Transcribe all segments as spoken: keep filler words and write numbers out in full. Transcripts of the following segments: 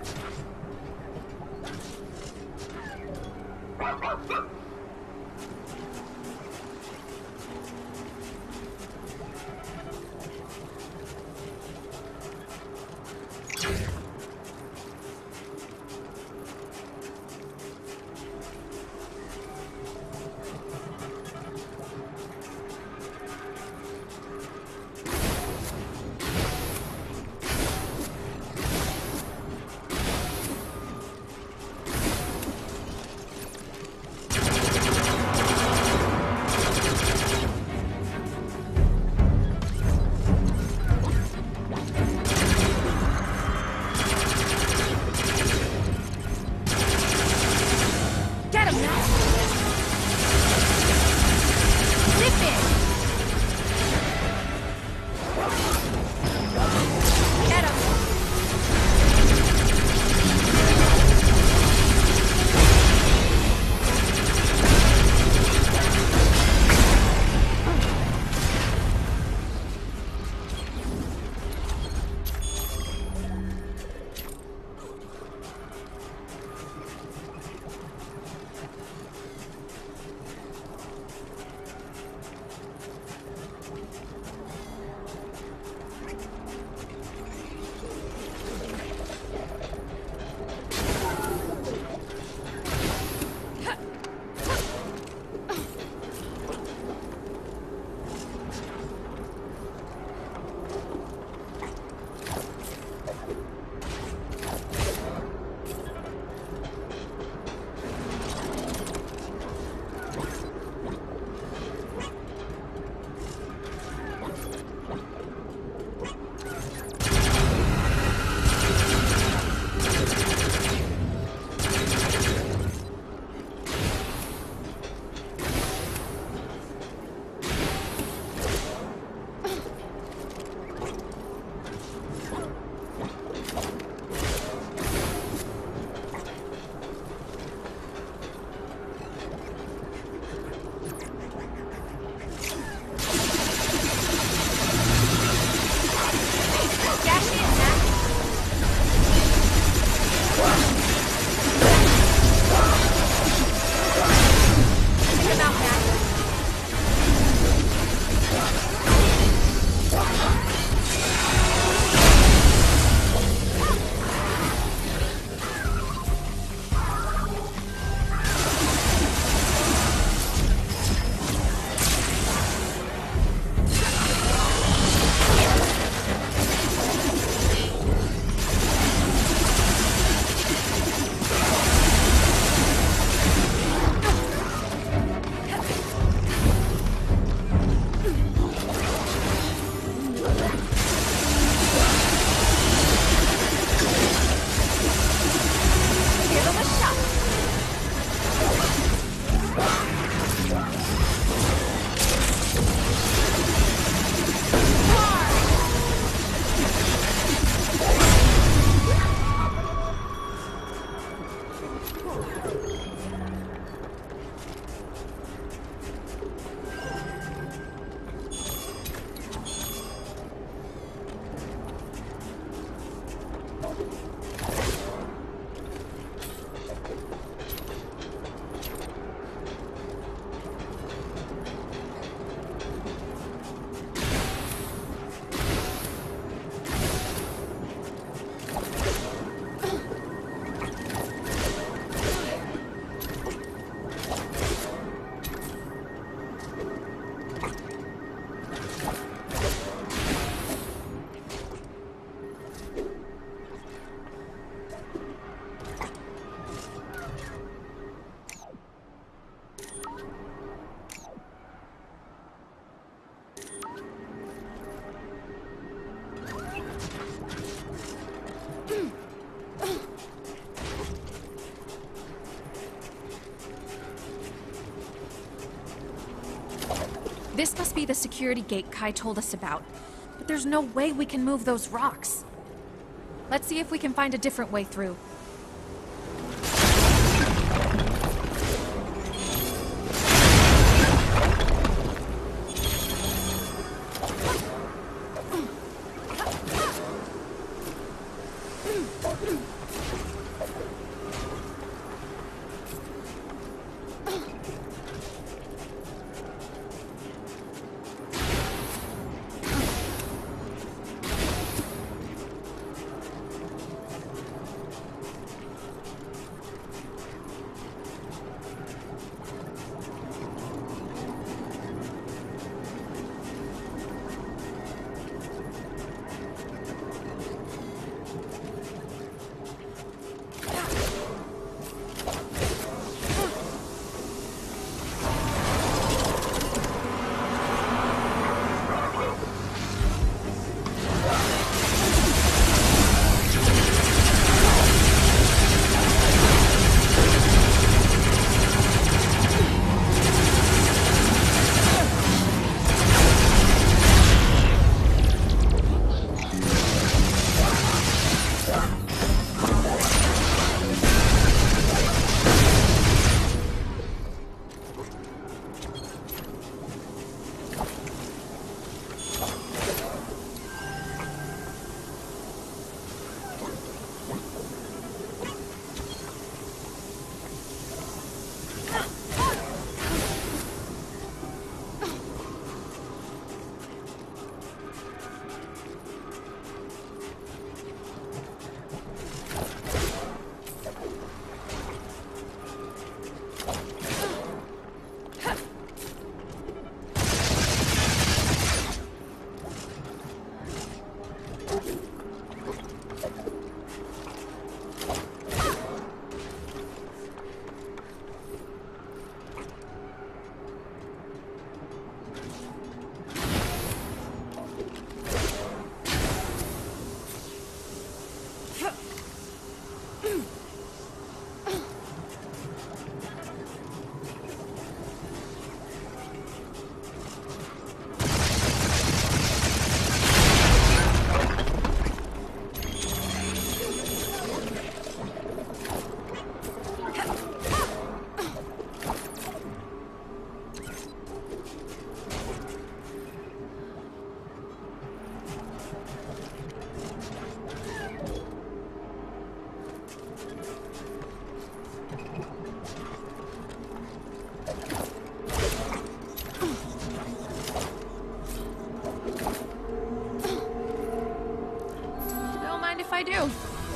This must be the security gate Kai told us about, but there's no way we can move those rocks. Let's see if we can find a different way through. if I do.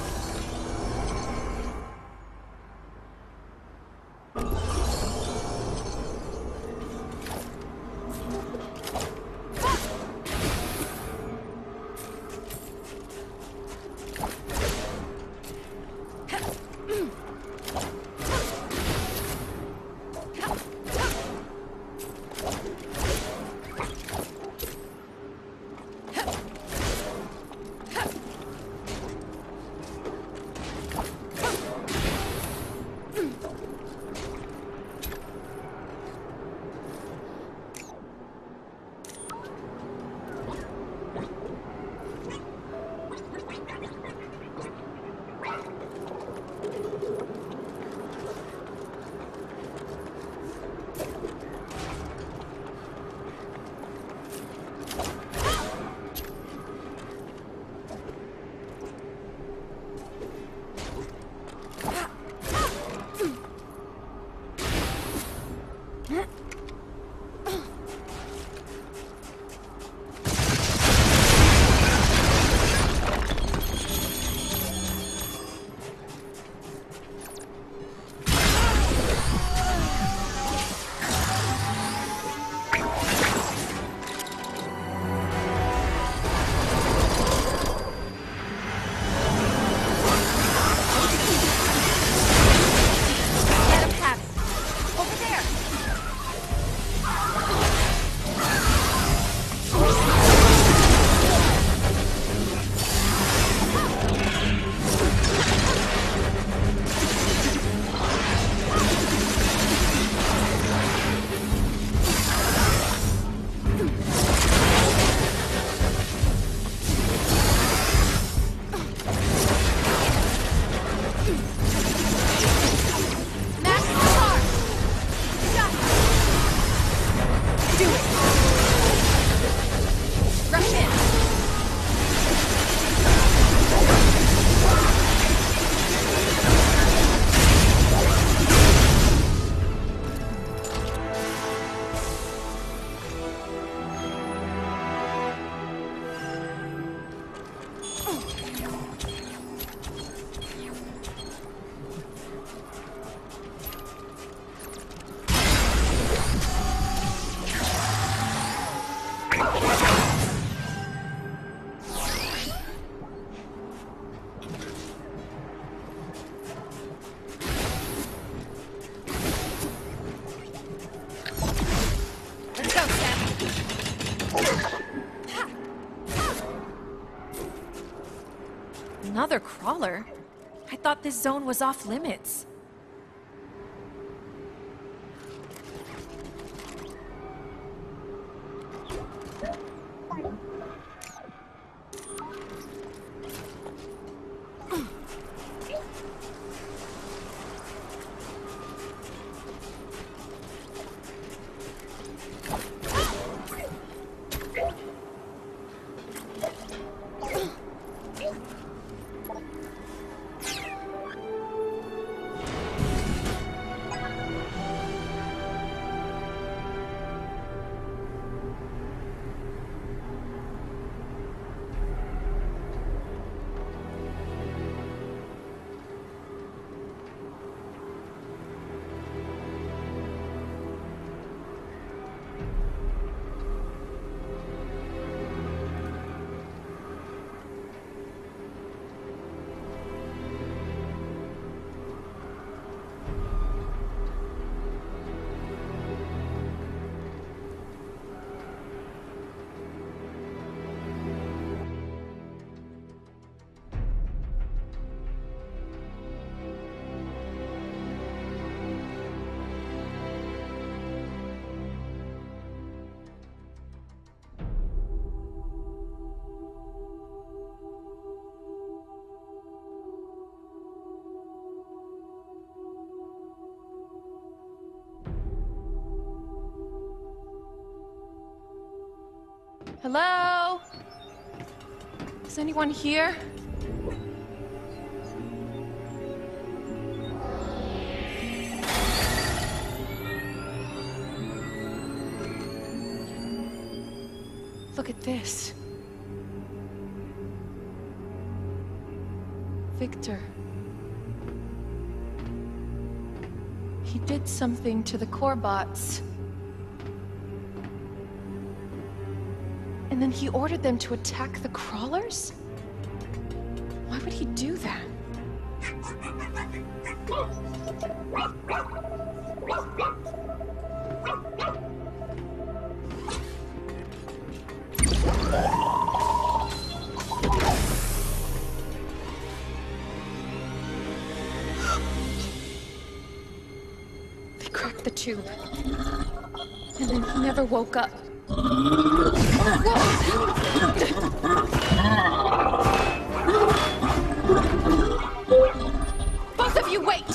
Another crawler? I thought this zone was off limits. Hello? Is anyone here? Look at this. Victor. He did something to the corebots. And then he ordered them to attack the crawlers? Why would he do that? They cracked the tube. And then he never woke up. Both of you, wait!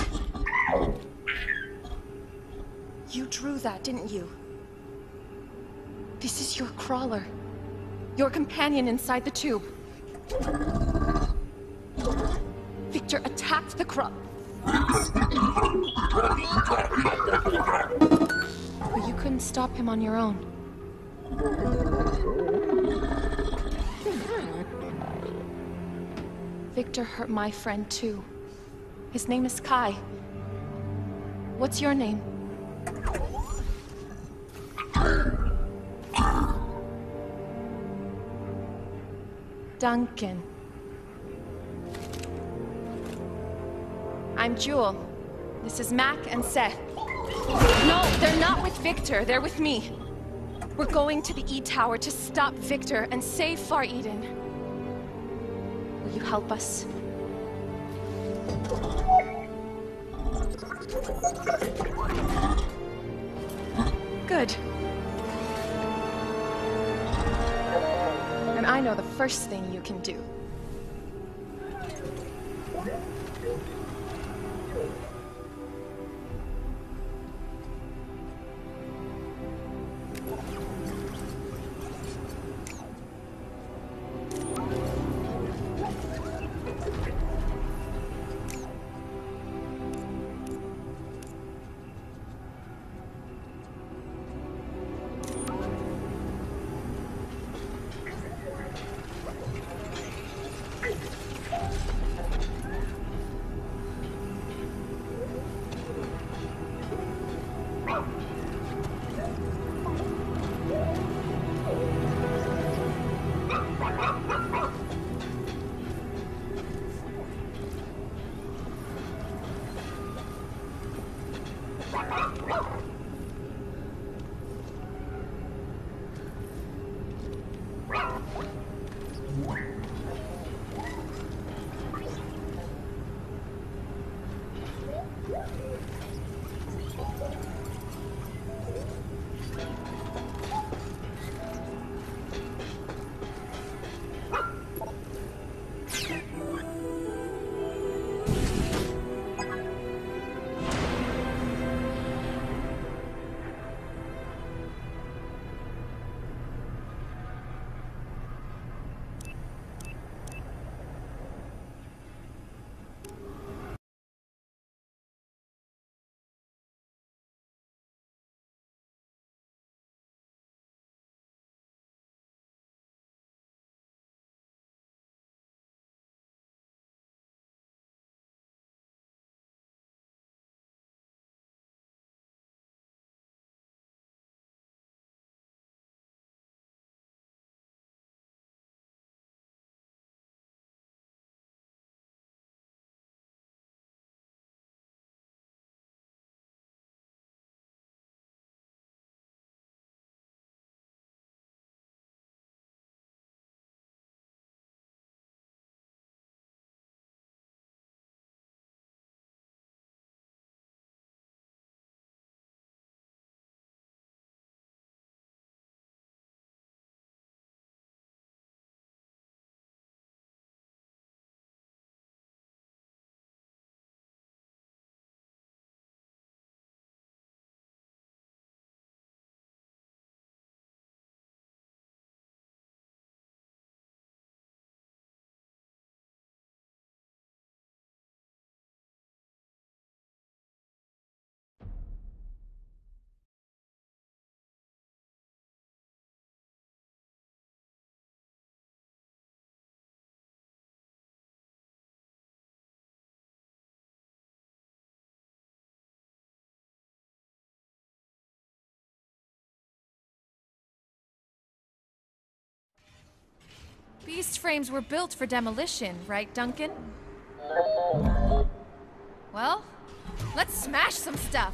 You drew that, didn't you? This is your crawler. Your companion inside the tube. Victor attacked the crawl. But you couldn't stop him on your own. Victor hurt my friend too. His name is Kai. What's your name? Duncan. I'm Joule. This is Mac and Seth. No, they're not with Victor. They're with me. We're going to the E-Tower to stop Victor and save Far Eden. Will you help us? Good. And I know the first thing you can do. These frames were built for demolition, right, Duncan? Well, let's smash some stuff.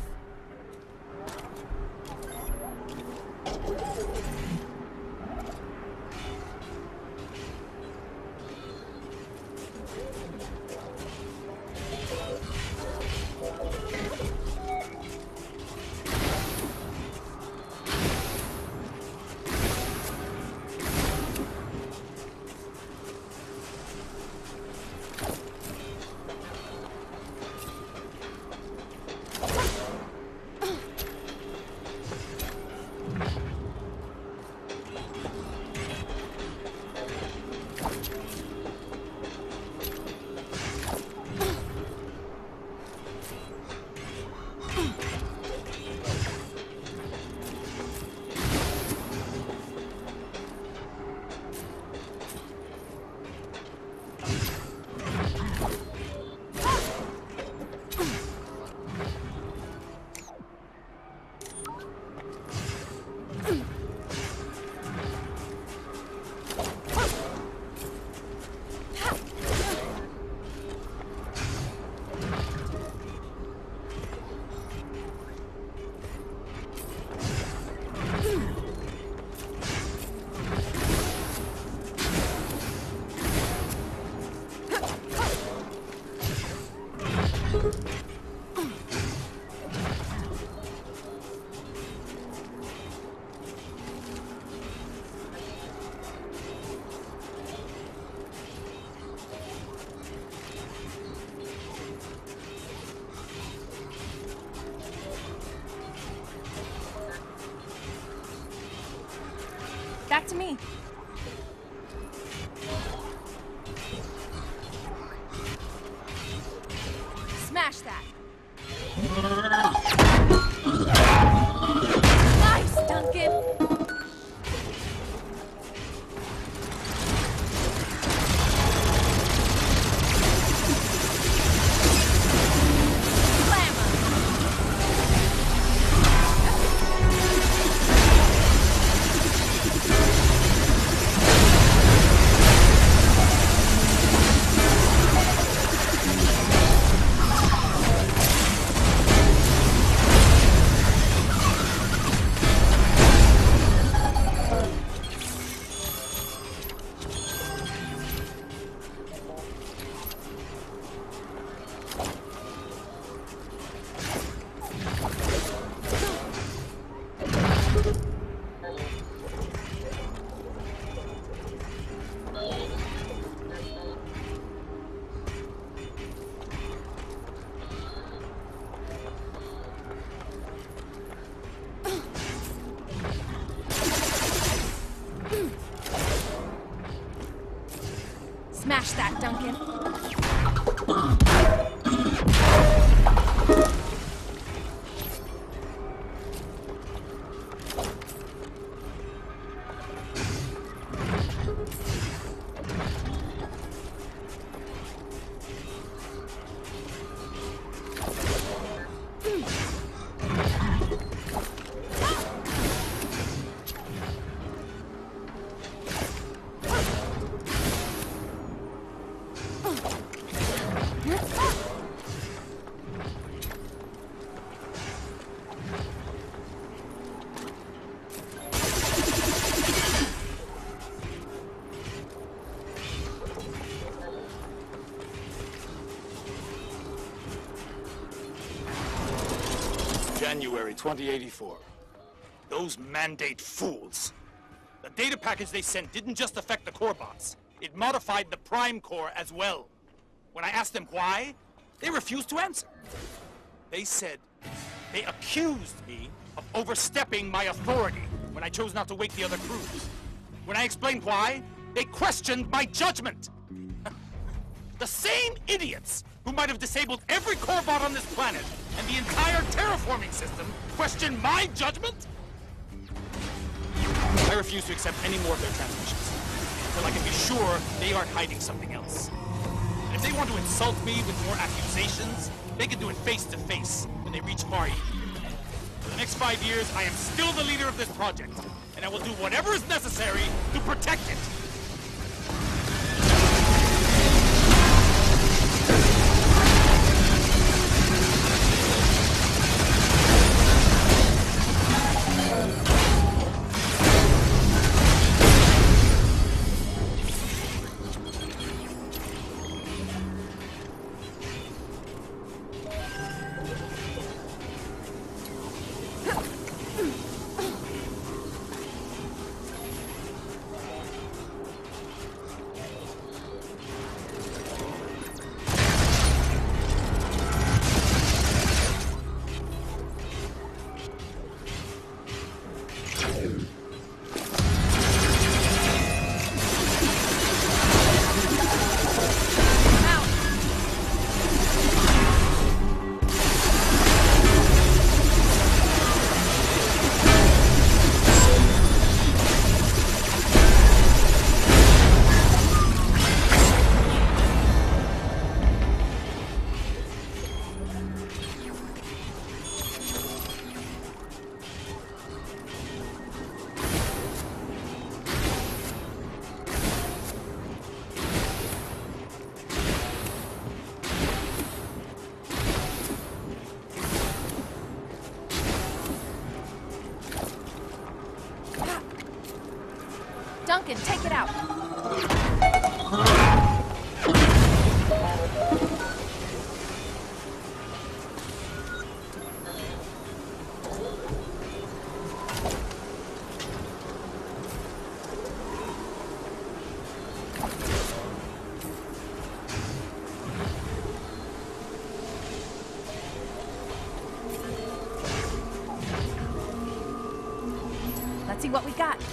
Back to me. Smash that. Nice, Duncan. Smash that, Duncan. January twenty eighty-four. Those mandate fools. The data package they sent didn't just affect the corebots. It modified the prime core as well. When I asked them why, they refused to answer. They said they accused me of overstepping my authority when I chose not to wake the other crews. When I explained why, they questioned my judgment. The same idiots who might have disabled every corebot on this planet and the entire terraforming system question my judgment? I refuse to accept any more of their transmissions until I can be sure they aren't hiding something else. And if they want to insult me with more accusations, they can do it face to face when they reach Far East. For the next five years, I am still the leader of this project, and I will do whatever is necessary to protect it. broken. Take it out. Let's see what we got.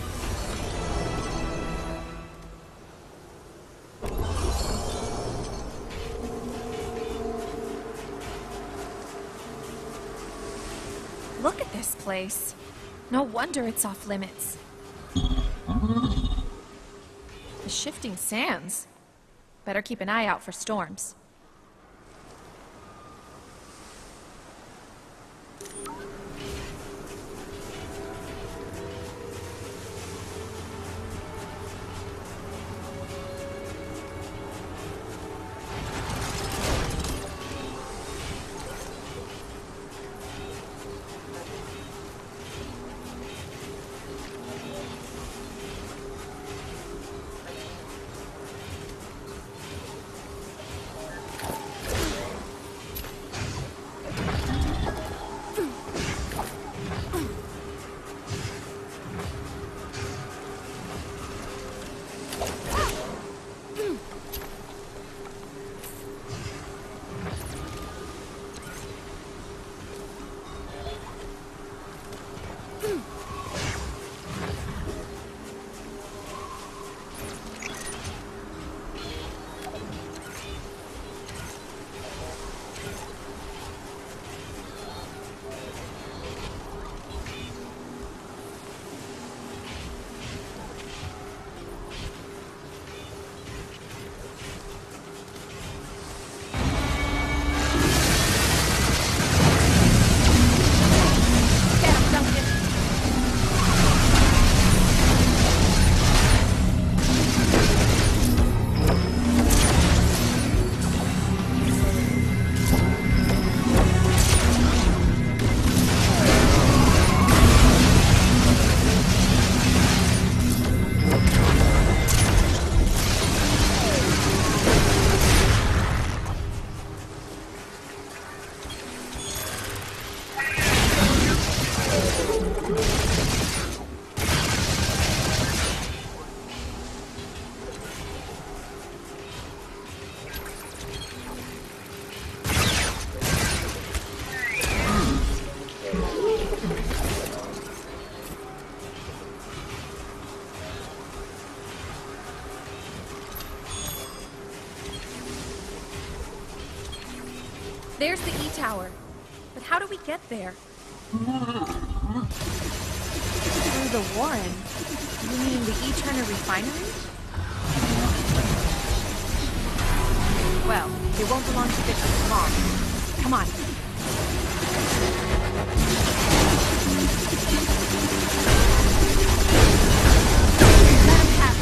Look at this place. No wonder it's off limits. The shifting sands. Better keep an eye out for storms. There's the E-Tower. But how do we get there? Through the Warren? You mean the E-Turner refinery? Well, it won't belong to Victor for long. Come on. Let him have it.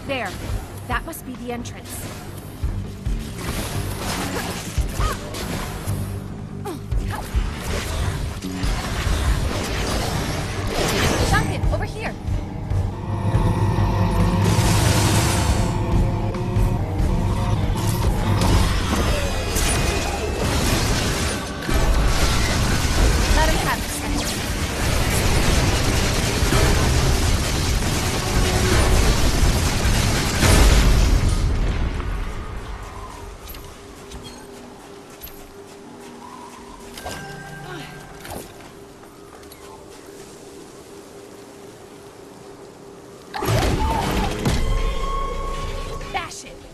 There. That must be the entrance. Duncan, over here! Let him have this second. Bash it!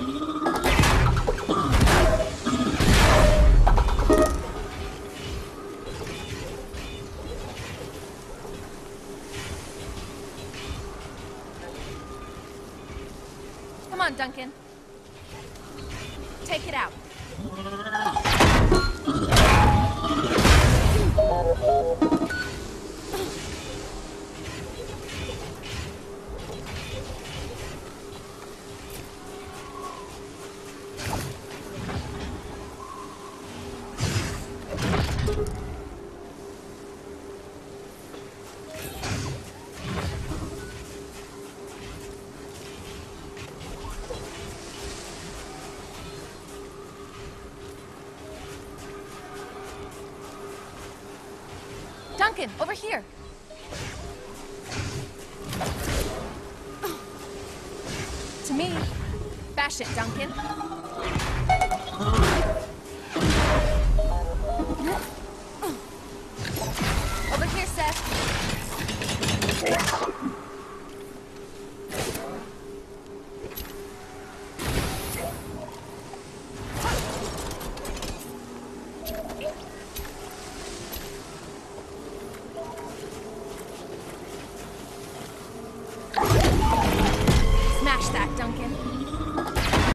Come on, Duncan. Take it out. Duncan, over here. To me. Bash it, Duncan. Over here, Seth. Smash that, Duncan.